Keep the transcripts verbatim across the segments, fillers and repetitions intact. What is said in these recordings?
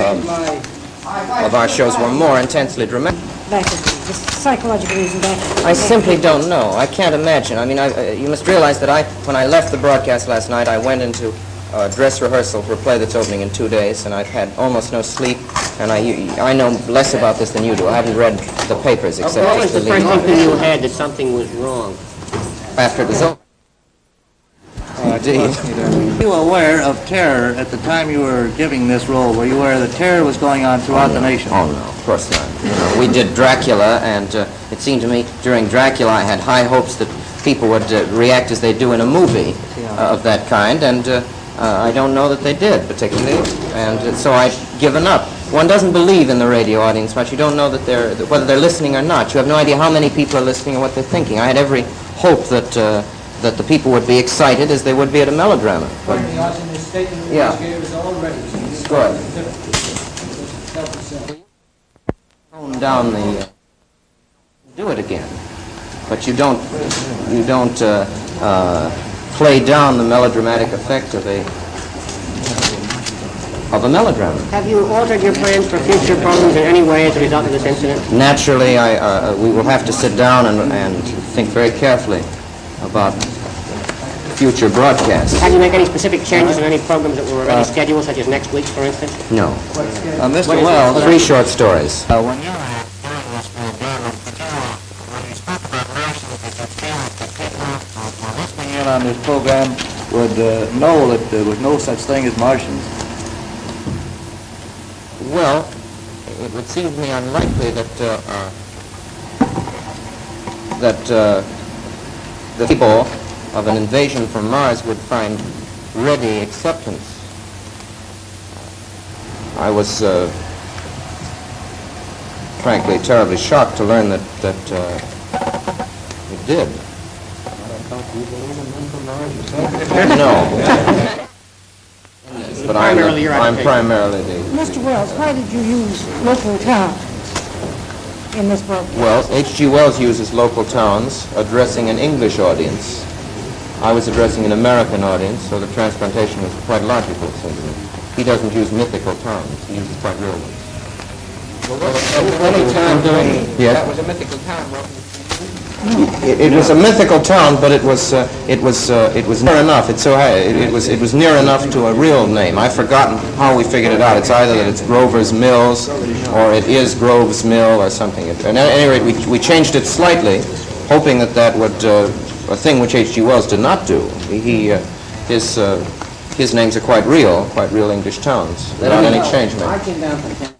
uh, of our shows were more intensely dramatic. That is the psychological reason that... I simply don't know. I can't imagine. I mean, I, uh, you must realize that I, when I left the broadcast last night, I went into uh, dress rehearsal for a play that's opening in two days, and I've had almost no sleep, and I, I know less about this than you do. I haven't read the papers except What just was the the first lead. inkling you had that something was wrong? After it was over. Uh, Indeed. Were you aware of terror at the time you were giving this role? Were you aware that terror was going on throughout oh, the no. nation? Oh, no, of course not. You know, we did Dracula, and uh, it seemed to me during Dracula I had high hopes that people would uh, react as they do in a movie uh, of that kind, and uh, uh, I don't know that they did, particularly, and uh, so I've given up. One doesn't believe in the radio audience much. You don't know that they're, that whether they're listening or not. You have no idea how many people are listening or what they're thinking. I had every hope that uh, that the people would be excited as they would be at a melodrama. But in this statement yeah. is already. Good. Tone down the. Uh, do it again, but you don't. You don't uh, uh, play down the melodramatic effect of a of a melodrama. Have you altered your plans for future programs in any way as a result of this incident? Naturally, I uh, we will have to sit down and and think very carefully about future broadcasts. Have you make any specific changes in any programs that were already uh, scheduled, such as next week's, for instance? No. Uh, Mister Wells, three short stories. Uh, when you were doing this program, did you, when you spoke about Martians, did you feel that the people who were listening in on this program would uh, know that there was no such thing as Martians? Well, it would seem to me unlikely that uh, uh, that uh, the people of an invasion from Mars would find ready acceptance. I was, uh, frankly, terribly shocked to learn that that uh, it did. No. But I'm, I'm primarily the... Mister Wells, why did you use local towns in this broadcast? Well, H G Wells uses local towns addressing an English audience. I was addressing an American audience, so the transplantation was quite logical, it seems to me. He doesn't use mythical towns. He uses quite real ones. Well, any time doing yes? That was a mythical town, wasn't it? It, it was a mythical town, but it was uh, it was uh, it was near enough. It so it, it was it was near enough to a real name. I've forgotten how we figured it out. It's either that it's Grover's Mills, or it is Grove's Mill, or something. At any rate, we we changed it slightly, hoping that that would uh, a thing which H G Wells did not do. He uh, his uh, his names are quite real, quite real English towns, without any change made. I came down from Canada.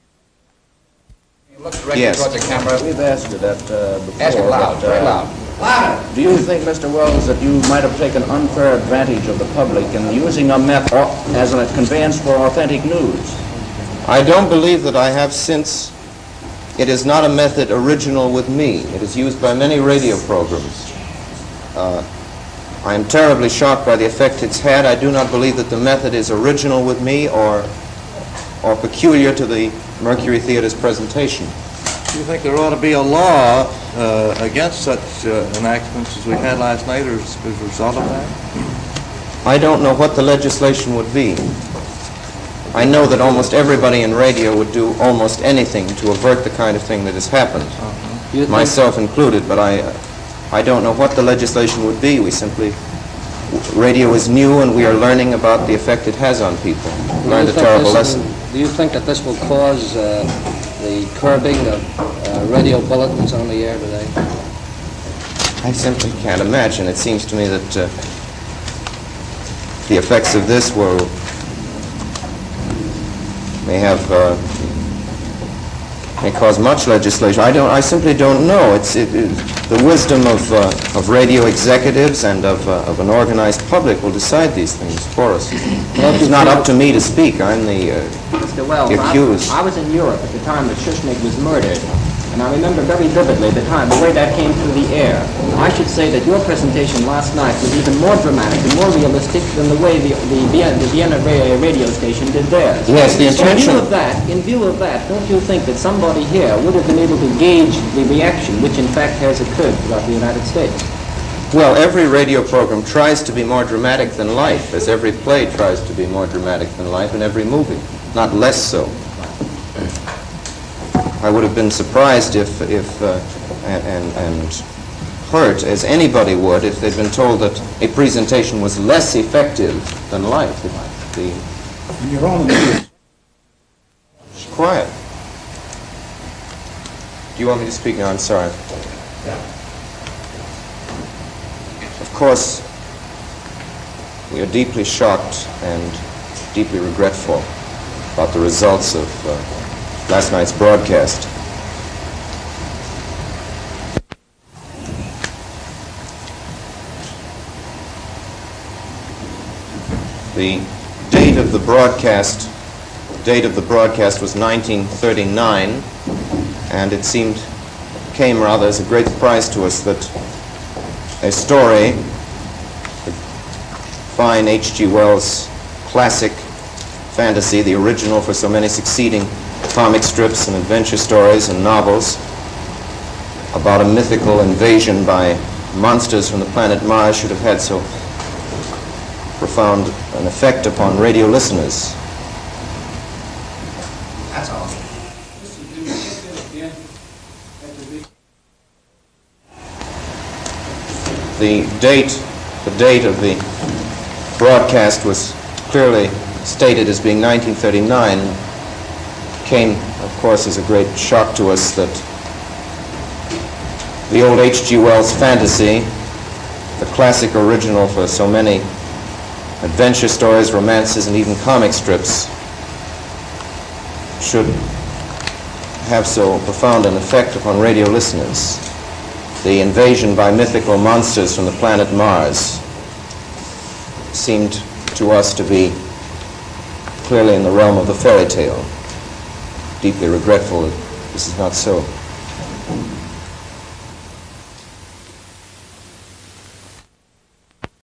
Look directly Yes. towards the camera. We've asked you that uh, before. Ask it loud, but, uh, very loud. Louder! Do you think, Mister Wells, that you might have taken unfair advantage of the public in using a method as a conveyance for authentic news? I don't believe that I have, since it is not a method original with me. It is used by many radio programs. Uh, I am terribly shocked by the effect it's had. I do not believe that the method is original with me or or peculiar to the Mercury Theater's presentation. Do you think there ought to be a law uh, against such uh, enactments as we had last night as, as a result of that? I don't know what the legislation would be. I know that almost everybody in radio would do almost anything to avert the kind of thing that has happened, uh-huh. myself included, but I, uh, I don't know what the legislation would be. We simply, radio is new and we are learning about the effect it has on people. We learned a terrible lesson. Do you think that this will cause uh, the curbing of uh, radio bulletins on the air today? I simply can't imagine. It seems to me that uh, the effects of this will may have uh, may cause much legislation. I don't. I simply don't know. It's it, it, the wisdom of uh, of radio executives and of uh, of an organized public will decide these things for us. It's not up to me to speak. I'm the, uh, Mister Wells, the accused. I, I was in Europe at the time that Schuschnigg was murdered, and I remember very vividly the time, the way that came through the air. I should say that your presentation last night was even more dramatic and more realistic than the way the, the, Vienna, the Vienna radio station did theirs. Yes, the intention. In view of that, in view of that, don't you think that somebody here would have been able to gauge the reaction, which in fact has occurred throughout the United States? Well, every radio program tries to be more dramatic than life, as every play tries to be more dramatic than life, and every movie, not less so. I would have been surprised if, if uh, and, and, and hurt, as anybody would, if they'd been told that a presentation was less effective than life. The, In your own view. Quiet. Do you want me to speak now? I'm sorry. Of course, we are deeply shocked and deeply regretful about the results of uh, last night's broadcast. The date of the broadcast, date of the broadcast was nineteen thirty-nine, and it seemed, came rather as a great surprise to us that a story, the fine H G Wells classic fantasy, the original for so many succeeding comic strips and adventure stories and novels about a mythical invasion by monsters from the planet Mars, should have had so profound an effect upon radio listeners. That's all. The date, the date of the broadcast was clearly stated as being nineteen thirty-nine. Came, of course, as a great shock to us that the old H G Wells fantasy, the classic original for so many adventure stories, romances, and even comic strips, should have so profound an effect upon radio listeners. The invasion by mythical monsters from the planet Mars seemed to us to be clearly in the realm of the fairy tale. Deeply regretful that this is not so.